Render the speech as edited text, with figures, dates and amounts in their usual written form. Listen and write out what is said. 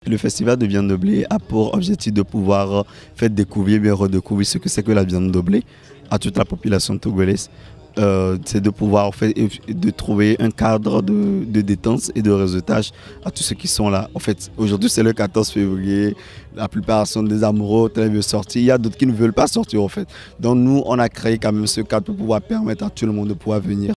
le festival de viande de blé a pour objectif de pouvoir faire découvrir, bien redécouvrir ce que c'est que la viande de blé à toute la population togolaise. C'est de pouvoir de trouver un cadre de détente et de réseautage à tous ceux qui sont là. En fait, aujourd'hui c'est le 14 février, la plupart sont des amoureux, ils veulent sortir, il y a d'autres qui ne veulent pas sortir en fait. Donc nous, on a créé quand même ce cadre pour pouvoir permettre à tout le monde de pouvoir venir.